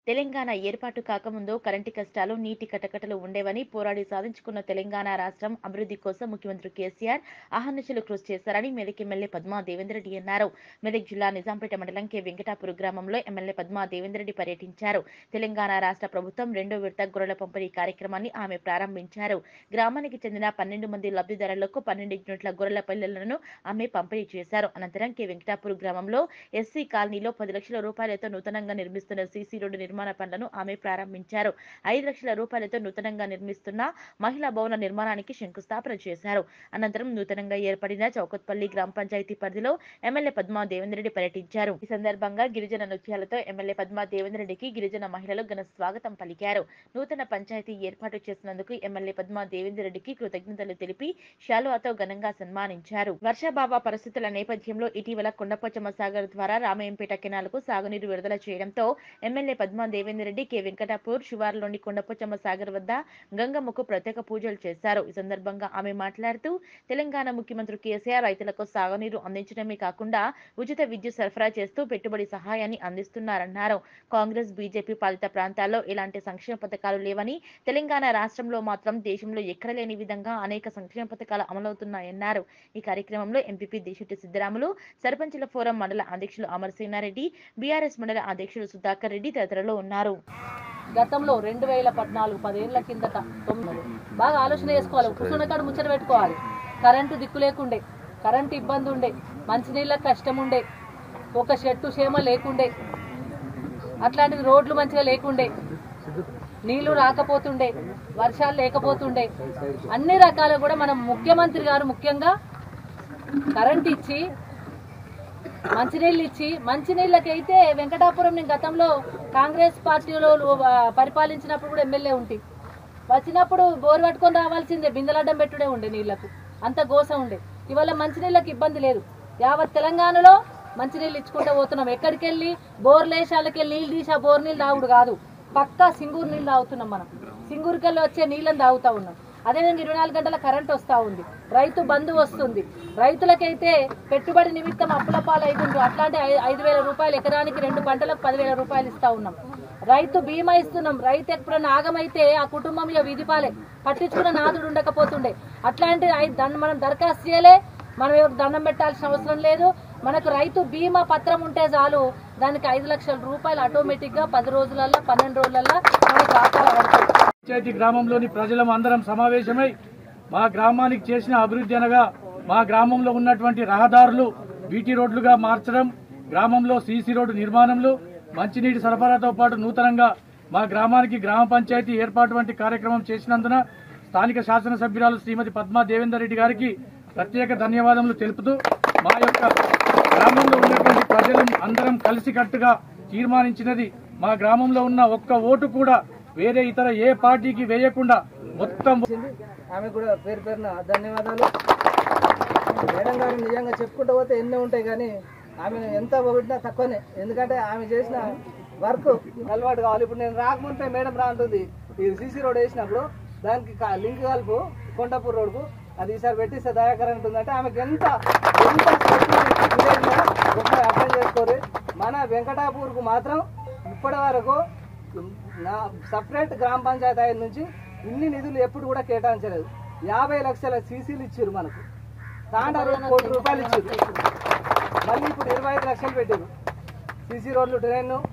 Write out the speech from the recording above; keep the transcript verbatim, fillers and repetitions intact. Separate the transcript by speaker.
Speaker 1: తెలంగాణ ఏర్పాటు కాకముందు కరెంటు కష్టాలు, నీటి కటకటలు ఉండేవని పోరాడి సాధించుకున్న తెలంగాణ రాష్ట్రం అభివృద్ధి కోసం ముఖ్యమంత్రి కేసీఆర్ అహర్నిశలు కృషి చేశారని మెదక్ ఎమ్మెల్యే పద్మా దేవేందర్రెడ్డి అన్నారు. మెదక్ జిల్లా నిజాంపేట మండలం కె వెంకటాపూర్ గ్రామంలో ఎమ్మెల్యే పద్మా దేవేందర్రెడ్డి పర్యటించారు. తెలంగాణ రాష్ట్ర ప్రభుత్వం రెండో విడత గొర్రెల పంపిణీ కార్యక్రమాన్ని ఆమె ప్రారంభించారు. గ్రామానికి చెందిన పన్నెండు మంది లబ్ధిదారులకు పన్నెండు యూనిట్ల గొర్రెల పిల్లలను ఆమె పంపిణీ చేశారు. అనంతరం కె వెంకటాపూర్ గ్రామంలో ఎస్సీ కాలనీలో పది లక్షల రూపాయలతో నూతనంగా నిర్మిస్తున్న సీసీ రోడ్డు నిర్మాణ పనులను ఆమె ప్రారంభించారు. ఐదు లక్షల రూపాయలతో నూతనంగా నిర్మిస్తున్న మహిళా భవన నిర్మాణానికి శంకుస్థాపన చేశారు. అనంతరం నూతనంగా ఏర్పడిన చౌకత్పల్లి గ్రామ పంచాయతీ పరిధిలో ఎమ్మెల్యే పద్మా దేవేందర్రెడ్డి పర్యటించారు. ఈ సందర్భంగా గిరిజన నృత్యాలతో ఎమ్మెల్యే పద్మా దేవేందర్రెడ్డికి గిరిజన మహిళలు ఘన స్వాగతం పలికారు. నూతన పంచాయతీ ఏర్పాటు చేసినందుకు ఎమ్మెల్యే పద్మా దేవేందర్రెడ్డికి కృతజ్ఞతలు తెలిపి శాలువాతో ఘనంగా సన్మానించారు. వర్షాభావ పరిస్థితుల నేపథ్యంలో ఇటీవల కొండపోచమ్మ సాగర్ ద్వారా రామయ్యంపేట కెనాల్కు సాగునీరు విడుదల చేయడంతో ఎమ్మెల్యే పద్మా దేవేందర్రెడ్డి కె వెంకటాపూర్ శివారులోని కొండపోచమ్మ సాగర్ వద్ద గంగమ్మకు ప్రత్యేక పూజలు చేశారు. ఈ సందర్భంగా ఆమె మాట్లాడుతూ తెలంగాణ ముఖ్యమంత్రి కేసీఆర్ రైతులకు సాగునీరు అందించడమే కాకుండా ఉచిత విద్యుత్ సరఫరా చేస్తూ పెట్టుబడి సహాయాన్ని అందిస్తున్నారన్నారు. కాంగ్రెస్ బీజేపీ పాలిత ప్రాంతాల్లో ఇలాంటి సంక్షేమ పథకాలు లేవని, తెలంగాణ రాష్ట్రంలో మాత్రం దేశంలో ఎక్కడ లేని విధంగా అనేక సంక్షేమ పథకాలు అమలవుతున్నాయన్నారు. ఈ కార్యక్రమంలో ఎంపీపీ దేశెట్టి సిద్ధరాములు, సర్పంచుల ఫోరం మండల అధ్యక్షులు అమరసేనారెడ్డి, బీఆర్ఎస్ మండల అధ్యక్షులు సుధాకర్ రెడ్డి తదితరులు ఉన్నారు.
Speaker 2: గతంలో రెండు వేల పద్నాలుగు పదేళ్ల కిందట తొమ్మిది బాగా ఆలోచన చేసుకోవాలి. కూర్చున్న కాడ ముచ్చట పెట్టుకోవాలి. కరెంటు దిక్కు లేకుండే, కరెంటు ఇబ్బంది ఉండే, మంచినీళ్ళ కష్టం ఉండే, ఒక చెట్టు చేమ లేకుండే, అట్లాంటిది రోడ్లు మంచిగా లేకుండే, నీళ్లు రాకపోతుండే, వర్షాలు లేకపోతుండే, అన్ని రకాలు కూడా మనం ముఖ్యమంత్రి గారు ముఖ్యంగా కరెంట్ ఇచ్చి మంచినీళ్ళు ఇచ్చి మంచినీళ్ళకైతే వెంకటాపురం నేను గతంలో కాంగ్రెస్ పార్టీలో పరిపాలించినప్పుడు కూడా ఎమ్మెల్యే ఉంటే వచ్చినప్పుడు బోరు పట్టుకొని రావాల్సిందే, బిందెలడ్డం పెట్టుడే ఉండే, నీళ్లకు అంత గోస ఉండే. ఇవాళ మంచినీళ్ళకి ఇబ్బంది లేదు. యావత్ తెలంగాణలో మంచినీళ్ళు ఇచ్చుకుంటూ పోతున్నాం. ఎక్కడికి వెళ్ళి బోర్లేశాలకి వెళ్ళి నీళ్ళు తీసి ఆ బోర్ నీళ్ళు తాగుడు కాదు, పక్కా సింగూరు నీళ్ళు తాగుతున్నాం. మనం సింగూరుకెళ్ళి వచ్చే నీళ్ళని తాగుతూ ఉన్నాం. అదేవిధంగా ఇరవై నాలుగు గంటల కరెంట్ వస్తూ ఉంది. రైతు బంధు వస్తుంది. రైతులకైతే పెట్టుబడి నిమిత్తం అప్పుల పాలు అవుతుంది. అట్లాంటి ఐదు వేల రూపాయలు ఎకరానికి రెండు పంటలకు పదివేల రూపాయలు ఇస్తా ఉన్నాం. రైతు బీమా ఇస్తున్నాం. రైతు ఎప్పుడన్నా ఆగమైతే ఆ కుటుంబం ఇక విధిపాలే, పట్టించుకున్న నాదుడు ఉండకపోతుండే. అట్లాంటి మనం దరఖాస్తు చేయలే, మనం ఎవరికి దండం పెట్టాల్సిన అవసరం లేదు. మనకు రైతు బీమా పత్రం ఉంటే చాలు, దానికి ఐదు లక్షల రూపాయలు ఆటోమేటిక్ గా పది రోజులల్లో పన్నెండు రోజులల్లో మనకు ఖాతాలో పడుతుంది.
Speaker 3: పంచాయతీ గ్రామంలోని ప్రజలం అందరం సమావేశమై మా గ్రామానికి చేసిన అభివృద్ధి అనగా మా గ్రామంలో ఉన్నటువంటి రహదారులు బీటీ రోడ్లుగా మార్చడం, గ్రామంలో సీసీ రోడ్డు నిర్మాణంలో మంచినీటి సరఫరాతో పాటు నూతనంగా మా గ్రామానికి గ్రామ పంచాయతీ ఏర్పాటు వంటి కార్యక్రమం చేసినందున స్థానిక శాసనసభ్యురాలు శ్రీమతి పద్మా దేవేందర్రెడ్డి గారికి ప్రత్యేక ధన్యవాదములు తెలుపుతూ మా యొక్క గ్రామంలో ఉన్నటువంటి ప్రజలు అందరం కలిసికట్టుగా తీర్మానించినది మా గ్రామంలో ఉన్న ఒక్క ఓటు కూడా వేరే ఇతర ఏ పార్టీకి వేయకుండా మొత్తం.
Speaker 4: ఆమె కూడా పేరు పేరున ధన్యవాదాలు. మేడం గారు నిజంగా చెప్పుకుంటూ పోతే ఎన్నో ఉంటాయి, కానీ ఆమెను ఎంత పొగిడినా తక్కువనే. ఎందుకంటే ఆమె చేసిన వర్క్ అలవాటు కావాలి. ఇప్పుడు నేను రాకముందే మేడం రా అంటుంది, ఈ సీసీ రోడ్ వేసినప్పుడు దానికి లింక్ కలుపు కొండపూర్ రోడ్కు, అది ఈసారి పెట్టిస్తే దయాకర్ అంటుందంటే ఆమెకి ఎంత ఎంత ఒకసారి అర్థం చేసుకోరు. మన వెంకటాపూర్కు మాత్రం ఇప్పటి వరకు నా సపరేట్ గ్రామ పంచాయతీ నుంచి ఇన్ని నిధులు ఎప్పుడు కూడా కేటాయించలేదు. యాభై లక్షల సీసీలు ఇచ్చారు, మనకు తాండా కోటి రూపాయలు ఇచ్చారు. మళ్ళీ ఇప్పుడు ఇరవై ఐదు లక్షలు పెట్టారు సీసీ రోడ్లు, ట్రైన్